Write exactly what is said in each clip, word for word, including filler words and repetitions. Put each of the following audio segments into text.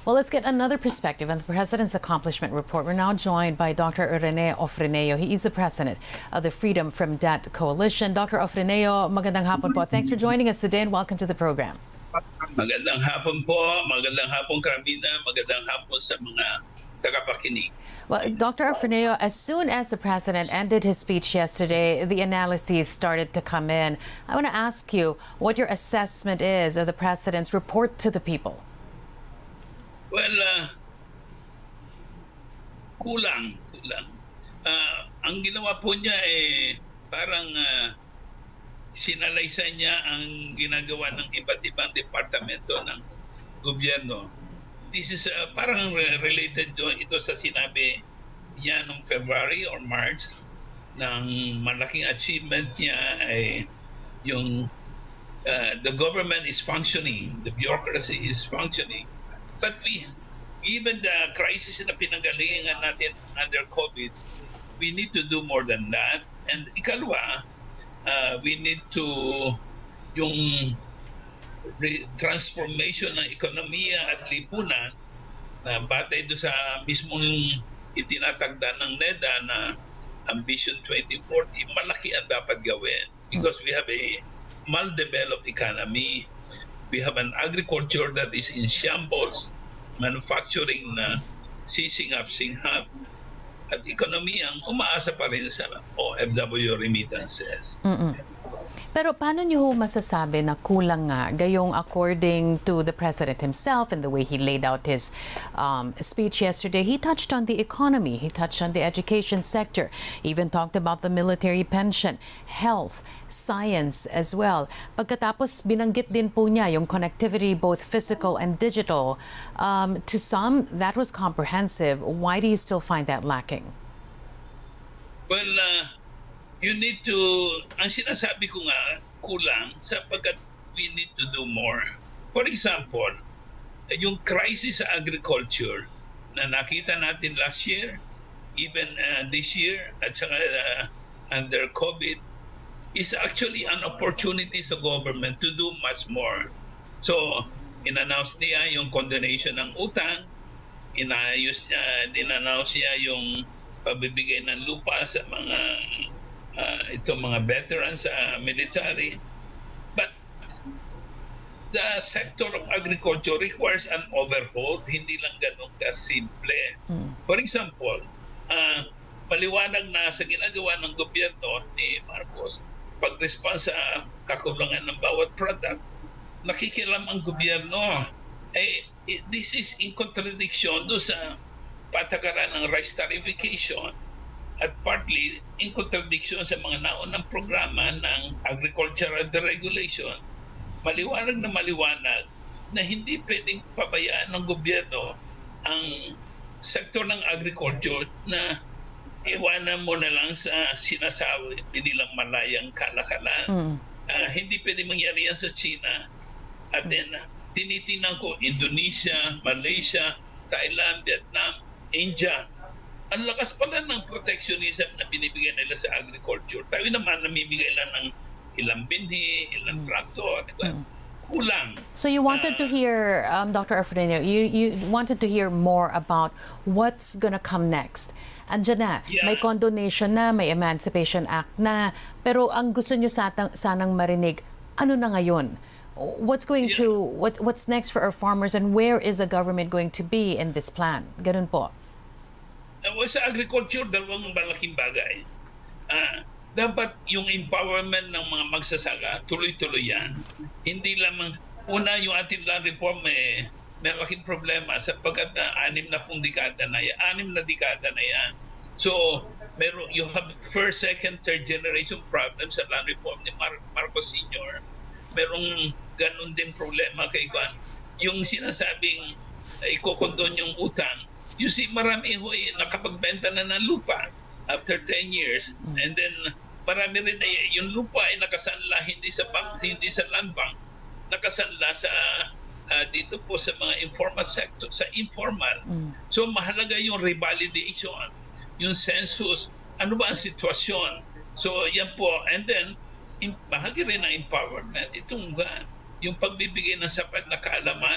Well, let's get another perspective on the President's accomplishment report. We're now joined by Doctor Rene Ofreneo. He is the president of the Freedom from Debt Coalition. Doctor Ofreneo, magandang hapon po. Thanks for joining us today and welcome to the program. Magandang hapon po, magandang hapon Carmina, magandang hapon sa mga tagapakinig. Well, Doctor Ofreneo, as soon as the president ended his speech yesterday, the analyses started to come in. I want to ask you what your assessment is of the president's report to the people. Well, uh, kulang, kulang. Uh, ang ginawa po niya eh parang uh, sinalaysan niya ang ginagawa ng iba't ibang departamento ng gobyerno. This is uh, parang related do ito sa sinabi niya noong February or March ng malaking achievement niya ay yung uh, the government is functioning, the bureaucracy is functioning. But we, given the crisis na pinanggalingan natin under COVID, we need to do more than that. And ikalwa, uh, we need to, yung transformation ng ekonomiya at lipunan, na batay do sa mismong itinatagda ng NEDA na Ambition twenty forty, malaki ang dapat gawin. Because we have a maldeveloped economy. We have an agriculture that is in shambles, manufacturing na sisingap-singhap, at ekonomiyang umaasa pa rin sa O F W remittances. Mm-mm. Pero paano niyo masasabi na kulang nga gayong according to the president himself and the way he laid out his um, speech yesterday? He touched on the economy, he touched on the education sector, even talked about the military pension, health, science as well. Pagkatapos binanggit din po niya yung connectivity, both physical and digital. Um, to some, that was comprehensive. Why do you still find that lacking? Well, uh, you need to, ang sinasabi ko nga, kulang sapagkat we need to do more. For example, yung crisis sa agriculture na nakita natin last year, even uh, this year, at saka uh, under COVID, is actually an opportunity sa government to do much more. So, in-announce niya yung condonation ng utang, inayos niya, in-announce niya yung pabibigay ng lupa sa mga uh, itong mga veterans sa uh, military. But the sector of agriculture requires an overhaul, hindi lang ganun kasimple. Hmm. For example, uh, maliwanag na sa ginagawa ng gobyerno ni Marcos, pag-response sa kakulangan ng bawat product, nakikilam ang gobyerno. Eh, this is in contradiction do sa patakaran ng rice tariffication at partly in contradiction sa mga naunang programa ng agricultural deregulation. Maliwanag na maliwanag na hindi pwedeng pabayaan ng gobyerno ang sektor ng agriculture na iwanan mo na lang sa sinasabi nilang malayang kalakalan. Mm. Uh, hindi pwedeng mangyari yan sa China. At then, tinitingnan ko Indonesia, Malaysia, Thailand, Vietnam, India. Ang lakas pala ng protectionism na binibigyan nila sa agriculture. Tayo naman namimigay lang ng ilang binhi, ilang traktor. Mm. Kulang. So you wanted uh, to hear, um, Doctor Ofreneo, you, you wanted to hear more about what's gonna come next. Andiyan na, yeah. May condonation na, may Emancipation Act na, pero ang gusto nyo satang, sanang marinig, ano na ngayon? What's going yeah. to, what, what's next for our farmers and where is the government going to be in this plan? Ganun po. Uh, sa agriculture, dalawang malaking bagay. Uh, dapat yung empowerment ng mga magsasaka, tuloy-tuloy yan. Hindi lamang, una yung ating land reform, eh, may malaking problema sapagkat na anim na pong dekada na yan, anim na dekada na yan. So, meron, you have first, second, third generation problems sa land reform ni Mar Marcos Senior Merong ganun din problema kay Juan. Yung sinasabing uh, ikokondon yung utang, you see, marami ho eh, nakapagbenta na ng lupa after ten years. And then, marami rin na yung lupa ay nakasanla hindi sa bank, hindi sa land bank. Nakasanla sa uh, dito po sa mga informal sector, sa informal. Mm. So, mahalaga yung revalidation, yung census, ano ba ang sitwasyon. So, yan po. And then, bahagi rin ng empowerment. Itong uh, yung pagbibigay ng sapat na kaalaman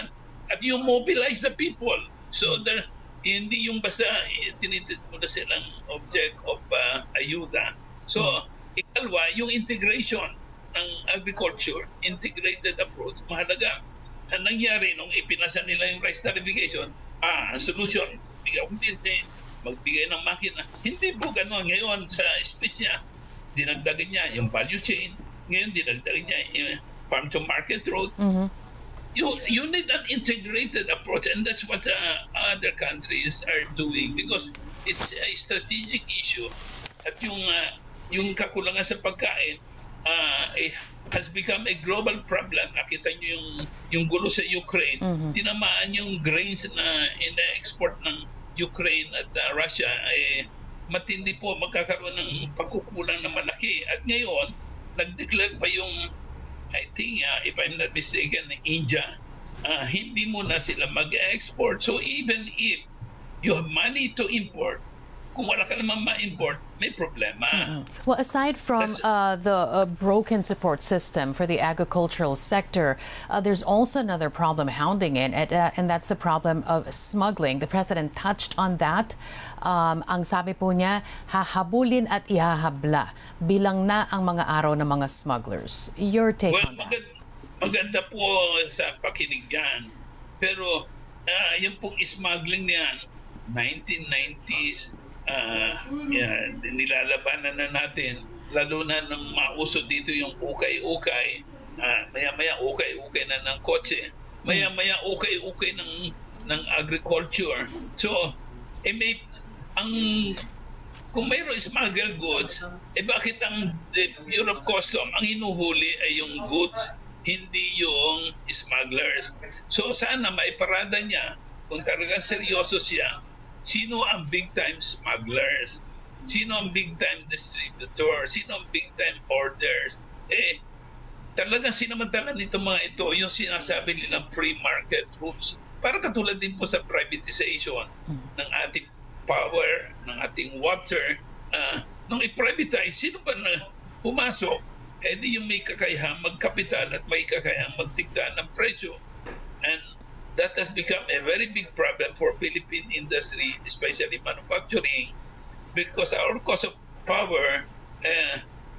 at you mobilize the people. So there, hindi yung basta eh, tinitit mo na silang object of uh, ayuda. So, ikalwa, yung integration ng agriculture, integrated approach, mahalaga. Ang nangyari nung ipinasa nila yung rice tariffication, ah, ang solution, bigyan hindi, magbigay ng makina. Hindi po gano'n. Ngayon sa speech niya, dinagdagan niya yung value chain. Ngayon, dinagdagan niya yung farm to market road. Mm-hmm. You, you need an integrated approach, and that's what uh, other countries are doing because it's a strategic issue. At yung, uh, yung kakulangan sa pagkain, uh, eh, has become a global problem. Nakita niyo yung yung gulo sa Ukraine, mm-hmm. tinamaan yung grains na ina-export ng Ukraine at uh, Russia ay eh, matindi po magkakaroon ng pagkukulang na malaki. At ngayon, nag-declare pa yung I think uh, if I'm not mistaken, India, uh, hindi mo na sila mag-export. So even if you have money to import, kung wala ka naman ma-import, may problema. Mm-hmm. Well, aside from uh, the uh, broken support system for the agricultural sector, uh, there's also another problem hounding it, and, uh, and that's the problem of smuggling. The president touched on that. Um, ang sabi po niya, hahabulin at ihahabla. Bilang na ang mga araw ng mga smugglers. Your take well, on that? Maganda, maganda po sa pakinig yan. Pero uh, yung pong smuggling niyan, nineteen nineties, Uh, yeah, nilalabanan na natin, lalo na nang mauso dito yung ukay-ukay, uh, maya-maya ukay-ukay na ng kotse, maya-maya ukay-ukay ng, ng agriculture. So, eh may, ang, kung mayroong smuggled goods, eh bakit ang the Bureau of Customs, ang hinuhuli ay yung goods, hindi yung smugglers. So, sana maiparada niya, kung talagang seryoso siya, sino ang big-time smugglers? Sino ang big-time distributors? Sino ang big-time orders? Eh, talagang sinamantala nito mga ito, yung sinasabi nilang free market rules. Para katulad din po sa privatization ng ating power, ng ating water. Uh, nung i-privatize, sino ba na pumasok? Eh di yung may kakayahang magkapital at may kakayahang magdikta ng presyo. And that has become a very big problem for Philippine industry, especially manufacturing, because our cost of power uh,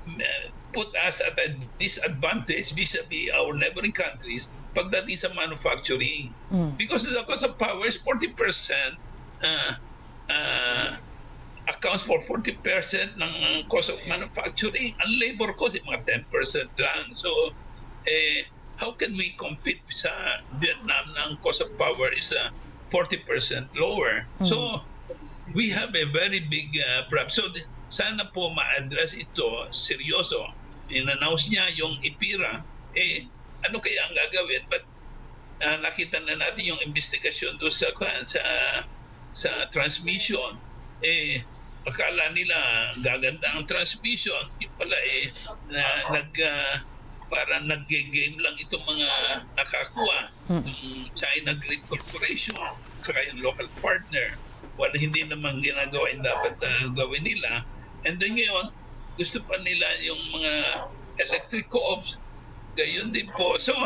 put us at a disadvantage vis-a-vis our neighboring countries pagdating sa manufacturing. Mm. Because the cost of power is forty percent, uh, uh, accounts for forty percent ng cost of manufacturing. Ang labor cost is mga ten percent lang. So, eh, how can we compete sa Vietnam na ang cost of power is uh, forty percent lower? Mm. So, we have a very big uh, problem. So, sana po ma-address ito seryoso. In-announce niya yung IPIRA. Eh, ano kaya ang gagawin? But uh, nakita na natin yung investigasyon doon sa, sa, sa transmission. Eh, akala nila gaganda ang transmission. Yung pala eh, na, nag... Uh, para nag-game lang itong mga nakakuha, hmm. yung China Grid Corporation, saka yung local partner. Wala, hindi naman ginagawa yung dapat uh, gawin nila. And then ngayon, gusto pa nila yung mga electric co-ops, gayon din po. So,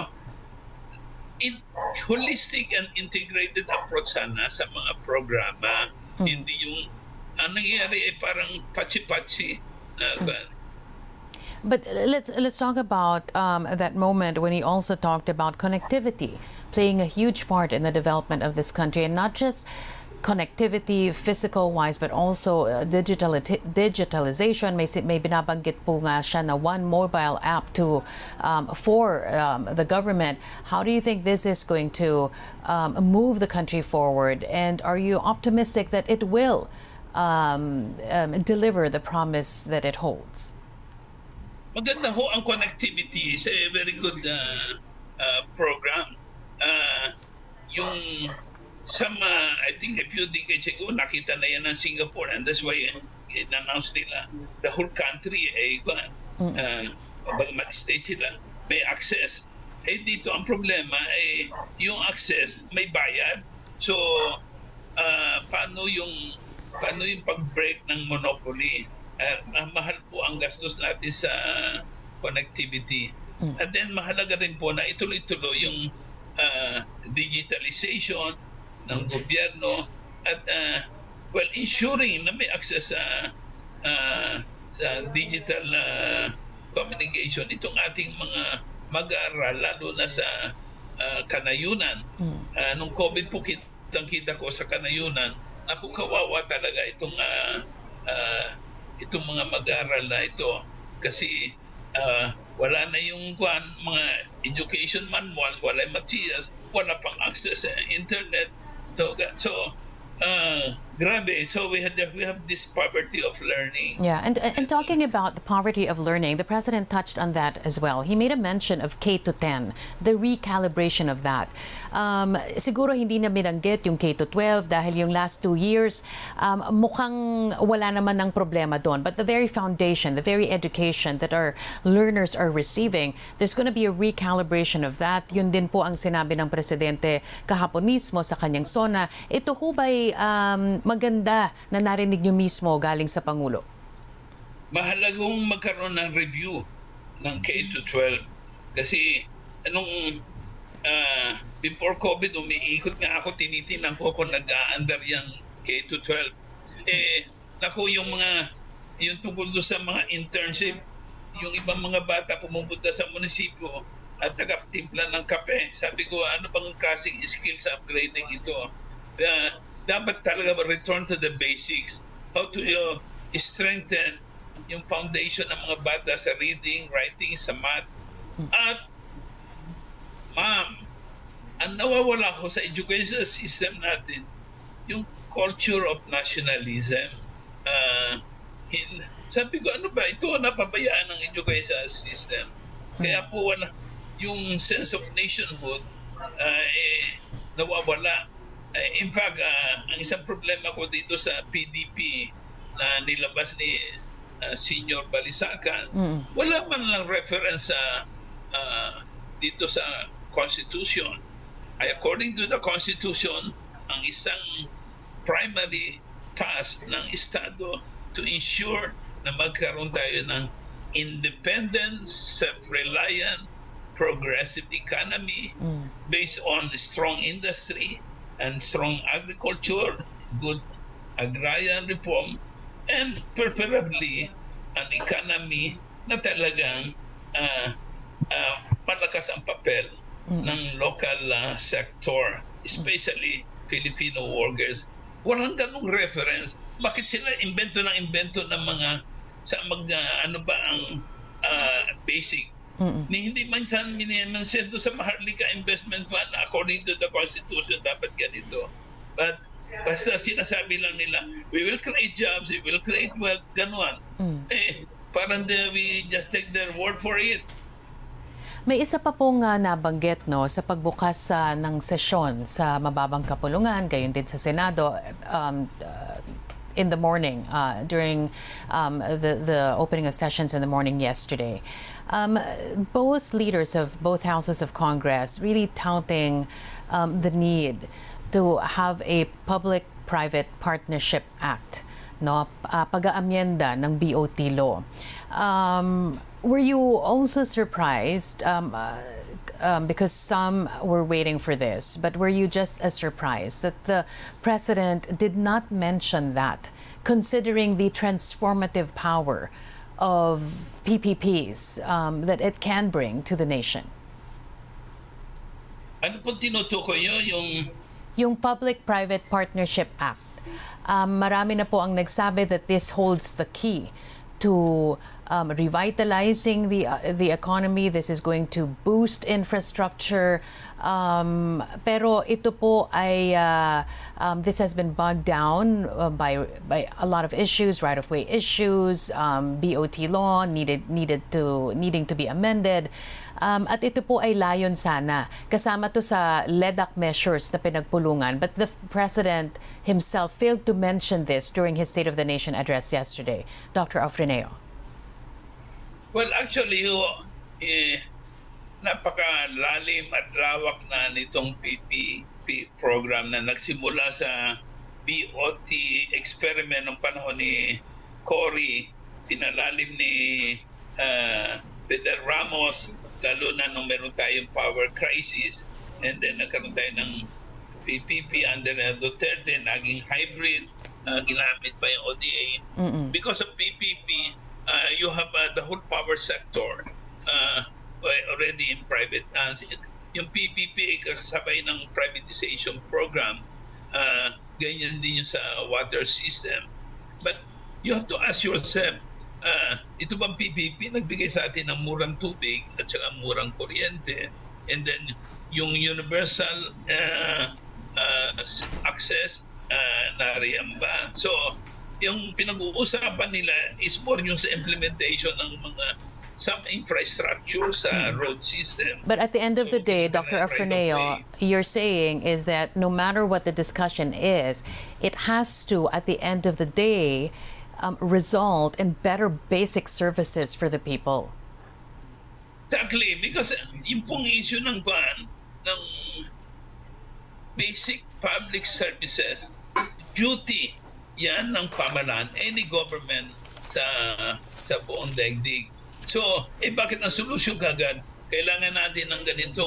in, holistic and integrated approach sana sa mga programa, hmm. hindi yung, ang nangyayari ay parang patsi-patsi na hmm. But let's let's talk about um, that moment when he also talked about connectivity playing a huge part in the development of this country, and not just connectivity physical-wise, but also uh, digital digitalization. May may binabanggit po nga siya na one mobile app to um, for um, the government. How do you think this is going to um, move the country forward? And are you optimistic that it will um, um, deliver the promise that it holds? Maganda ho ang connectivity. It's a very good uh, uh, program. Uh, yung some, uh, I think a few decades ago, nakita na yan ng Singapore, and that's why in-announce nila the whole country ay uh, uh, mag-state sila, may access. Eh dito ang problema ay yung access may bayad. So uh, paano yung paano yung pag-break ng monopoly? Uh, mahal po ang gastos natin sa connectivity. Mm. And then mahalaga rin po na ituloy-tuloy yung uh, digitalization ng gobyerno at uh, well, ensuring na may access sa uh, sa digital uh, communication itong ating mga mag-aaral, lalo na sa uh, kanayunan. Mm. Uh, nung COVID po kitang-kita ko sa kanayunan, ako kawawa talaga itong uh, uh, itong mga mag-aaral na ito kasi uh, wala na yung kwan, mga education manuals, wala yung materials, wala pang access sa internet. So, so uh, grabe. So we had we have this poverty of learning. Yeah, and and talking about the poverty of learning, the president touched on that as well. He made a mention of K to ten, the recalibration of that. Um, siguro hindi na binanggit yung K to twelve dahil yung last two years um, mukhang wala naman ng problema doon. But the very foundation, the very education that our learners are receiving, there's going to be a recalibration of that. Yun din po ang sinabi ng presidente kahapon mismo sa kanyang SONA. Ito ho ba'y um, maganda na narinig nyo mismo galing sa Pangulo? Mahalagang magkaroon ng review ng K to twelve kasi anong uh, before COVID umiikot nga ako, tinitingnan ko kung nag-a-under yan K to twelve. Eh, naku, yung mga yung tungkol sa mga internship, yung ibang mga bata pumupunta sa munisipyo at tagaptimpla ng kape. Sabi ko, ano bang klaseng skills upgrading ito? Uh, dapat talaga return to the basics. How to uh, strengthen yung foundation ng mga bata sa reading, writing, sa math. At, ma'am, ang nawawala ko sa education system natin, yung culture of nationalism. Uh, in, sabi ko, ano ba, ito napabayaan ng education system. Kaya po wala, yung sense of nationhood uh, eh, nawawala. Uh, in fact, uh, ang isang problema ko dito sa P D P na nilabas ni uh, Senior Balisacan, mm. wala man lang reference sa uh, dito sa Constitution. Ay, according to the Constitution, ang isang primary task ng Estado to ensure na magkaroon tayo ng independent, self-reliant, progressive economy mm. based on strong industry and strong agriculture, good agrarian reform, and preferably an economy na talagang uh, uh, malakas ang papel mm. ng local uh, sector, especially mm. Filipino workers. Walang ganong reference. Bakit sila invento ng invento ng mga sa mag uh, ano ba ang uh, basic Mm-mm. ni hindi man saan minimensento sa Maharlika Investment Fund according to the Constitution dapat ganito. But basta sinasabi lang nila, we will create jobs, we will create wealth, ganuan. Mm. Eh, parang de, we just take their word for it. May isa pa pong uh, nabanggit no, sa pagbukas uh, ng sesyon sa mababang kapulungan, gayon din sa Senado, um, uh, in the morning, uh, during um, the, the opening of sessions in the morning yesterday. Um, both leaders of both houses of Congress really touting um, the need to have a public-private partnership act, no, uh, pag-aamyenda ng B O T law. Um, were you also surprised, um, uh, um, because some were waiting for this, but were you just as surprised that the president did not mention that, considering the transformative power of P P Ps um, that it can bring to the nation? Ano po tinutukoy nyo? Yung Yung Public-Private Partnership Act. Um, marami na po ang nagsabi that this holds the key to um, revitalizing the uh, the economy. This is going to boost infrastructure. Um, pero ito po ay uh, um, this has been bogged down uh, by by a lot of issues, right-of-way issues, um, B O T law needed needed to needing to be amended. Um, at ito po ay layon sana. Kasama to sa L E D A C measures na pinagpulungan. But the President himself failed to mention this during his State of the Nation address yesterday. Doctor Ofreneo. Well, actually, eh, napakalalim at lawak na nitong P P P program na nagsimula sa B O T experiment ng panahon ni Cory, pinalalim ni uh, Fidel Ramos, lalo na nung meron tayong power crisis, and then nagkaroon tayo ng P P P under uh, Duterte, naging hybrid, uh, ginamit pa yung O D A. Mm-mm. Because of P P P, uh, you have uh, the whole power sector uh, already in private hands. Yung P P P ay kasabay ng privatization program. Uh, ganyan din yung sa water system. But you have to ask yourself, uh, ito bang P P P nagbigay sa atin ng murang tubig at saka murang kuryente, and then yung universal uh, uh, access uh, nariyan ba? So yung pinag-uusapan nila is more yung sa implementation ng mga some infrastructure sa road system. But at the end of So, the day, hindi Doctor na right of Afraneo, way. you're saying is that no matter what the discussion is, it has to, at the end of the day, um, result in better basic services for the people. Exactly, because yung pong issue ng ban ng basic public services, duty yan ng pamahalaan, any government sa sa buong daigdig. So, eh bakit ang solusyon kagad? Kailangan natin ng ganitong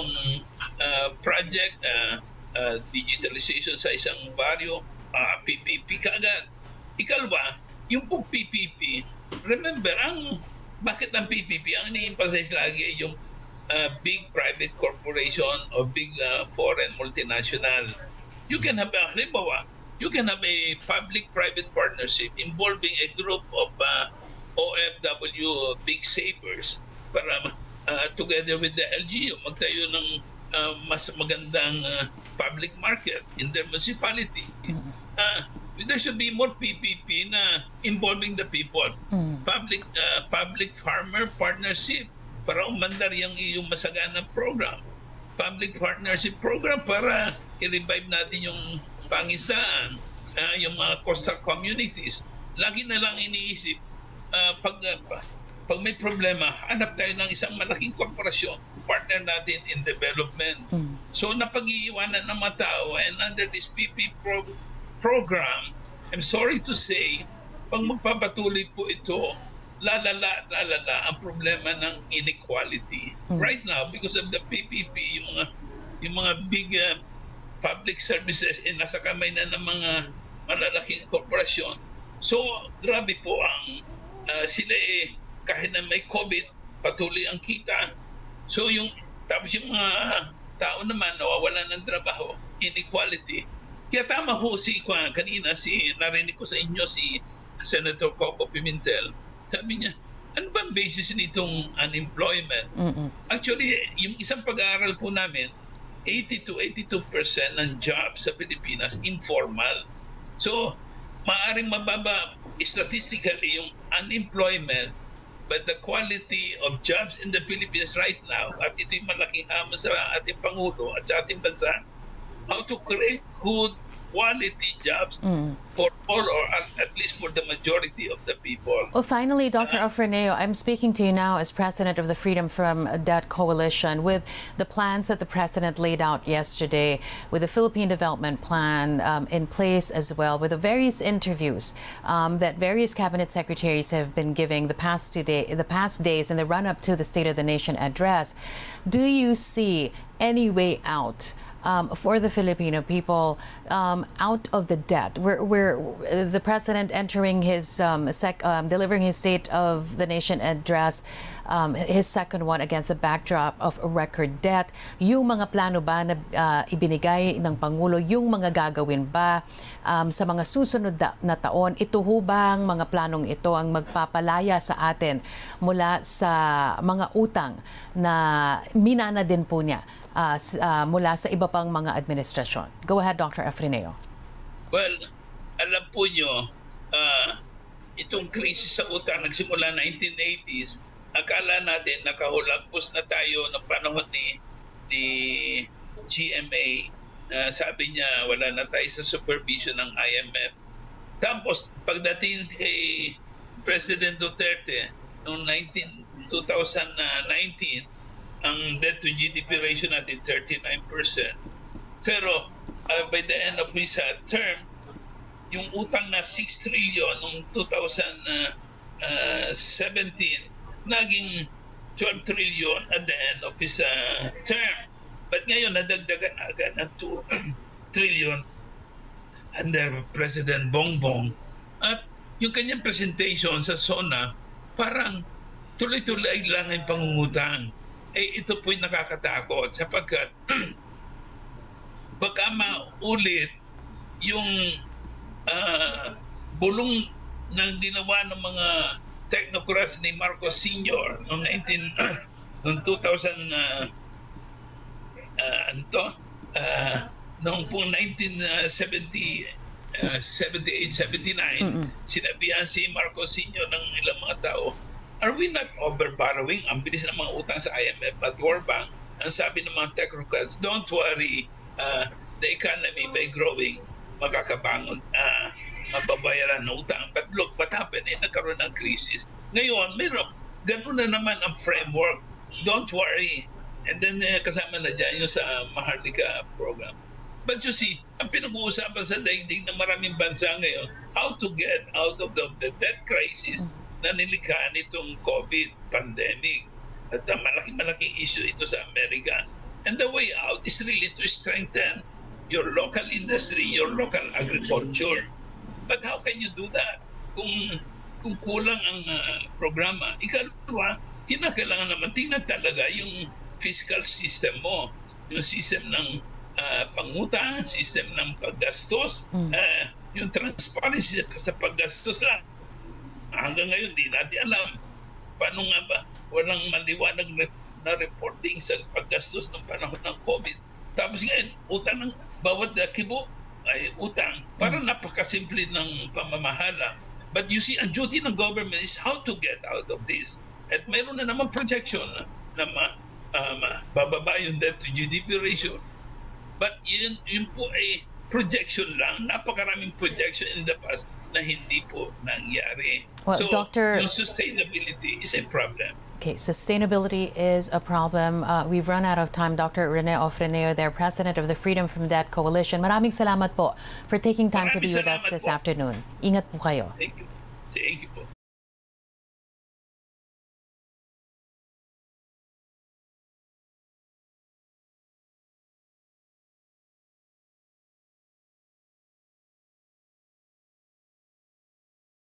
uh, project, uh, uh, digitalization sa isang baryo, uh, P P P kagad. Ikalwa, yung pong P P P, remember, ang bakit ang P P P? Ang ini-emphasize lagi yung uh, big private corporation or big uh, foreign multinational. You can have a, halimbawa, you can have a public-private partnership involving a group of uh, O F W big savers para uh, together with the L G U magtayo ng uh, mas magandang uh, public market in their municipality. Uh, there should be more P P P na involving the people. Mm. Public uh, public farmer partnership para umandar yung iyong masaganang program. Public partnership program para i-revive natin yung pangisdaan, uh, yung mga coastal communities. Lagi na lang iniisip, uh, pag, uh, pag may problema, hanap tayo ng isang malaking korporasyon, partner natin in development. Mm. So napag-iiwanan ng mga tao, and under this P P P pro- program, I'm sorry to say, pag magpapatuloy po ito, lalala, lalala ang problema ng inequality. Mm. Right now, because of the P P P, yung mga, yung mga big uh, public services eh, nasa kamay na ng mga malalaking korporasyon. So, grabe po ang uh, sila eh, kahit na may COVID, patuloy ang kita. So, yung, tapos yung mga tao naman nawawalan ng trabaho, inequality. Kaya tama po si, kanina, si, narinig ko sa inyo si Senator Coco Pimentel. Sabi niya, ano ba ang basis nitong unemployment? Mm-mm. Actually, yung isang pag-aaral po namin, eighty to eighty-two percent ng jobs sa Pilipinas informal. So, maaaring mababa statistically yung unemployment, but the quality of jobs in the Philippines right now, at ito'y malaking hamon sa ating Pangulo at sa ating bansa, how to create good quality jobs Mm. for all, or at least for the majority of the people. Well, finally, Doctor Afraneo, I'm speaking to you now as president of the Freedom from Debt Coalition, with the plans that the president laid out yesterday, with the Philippine Development Plan um, in place as well, with the various interviews um, that various cabinet secretaries have been giving the past two day, the past days in the run-up to the State of the Nation address. Do you see any way out Um, for the Filipino people um, out of the debt? We're, we're the president entering his um, sec, um, delivering his State of the Nation address, um, his second one, against the backdrop of record debt. Yung mga plano ba na uh, ibinigay ng Pangulo, yung mga gagawin ba um, sa mga susunod na taon, ito ho bang mga planong ito ang magpapalaya sa atin mula sa mga utang na minana din po niya Uh, uh, mula sa iba pang mga administrasyon? Go ahead, Doctor Afraneo. Well, alam po nyo, uh, itong krisis sa utang nagsimula nineteen eighties, akala natin nakahulagpos na tayo ng panahon ni, ni G M A. Uh, sabi niya, wala na tayo sa supervision ng I M F. Tapos, pagdating kay President Duterte noong twenty nineteen, ang debt to G D P ratio natin thirty-nine percent. Pero uh, by the end of his uh, term, yung utang na six trillion noong twenty seventeen, naging twelve trillion at the end of his uh, term. But ngayon, nadagdagan na agad ng two trillion under President Bongbong. At yung kanyang presentation sa SONA, parang tuloy-tuloy lang ang pangungutang. Eh, ito po'y nakakatakot sapagkat baka maulit yung uh, bulong ng ginawa ng mga technocrats ni Marcos Senior noong nineteen noong two thousand uh, uh, ano to uh, noong pong nineteen seventy-eight seventy-nine mm-hmm. Sinabihan si Marcos Senior ng ilang mga tao, are we not overborrowing? Ang bilis ng mga utang sa I M F at World Bank. Ang sabi ng mga technocrats, don't worry, uh, the economy by growing makakabangon, uh, mababayaran ng utang. But look, what happened? Eh, nagkaroon ng crisis. Ngayon, meron, ganun na naman ang framework. Don't worry. And then, eh, kasama na dyan yung sa Maharlika program. But you see, ang pinag-uusapan sa daigdig ng maraming bansa ngayon, how to get out of the, the debt crisis na nilikha nitong COVID pandemic. At uh, malaking-malaking issue ito sa Amerika. And the way out is really to strengthen your local industry, your local agriculture. But how can you do that kung kung kulang ang uh, programa? Ikalawa, kinakailangan naman tingnan talaga yung fiscal system mo, yung system ng uh, pangutang, system ng paggastos, mm. uh, yung transparency sa paggastos lang. Hanggang ngayon, di natin alam paano nga ba walang maliwanag na reporting sa paggastos ng panahon ng COVID. Tapos ngayon, utang ng bawat kibo ay utang. Parang napakasimple ng pamamahala. But you see, ang duty ng government is how to get out of this. At mayroon na naman projection na, na ma, uh, bababa yung debt to G D P ratio. But yun, yun po ay projection lang. Napakaraming projection in the past na hindi po nangyari. Well, so, Doctor yung sustainability is a problem. Okay, sustainability is a problem. Uh, we've run out of time. Doctor Rene Ofreneo, their president of the Freedom from Debt Coalition. Maraming salamat po for taking time Maraming to be with us this po. afternoon. Ingat po kayo. Thank you. Thank you.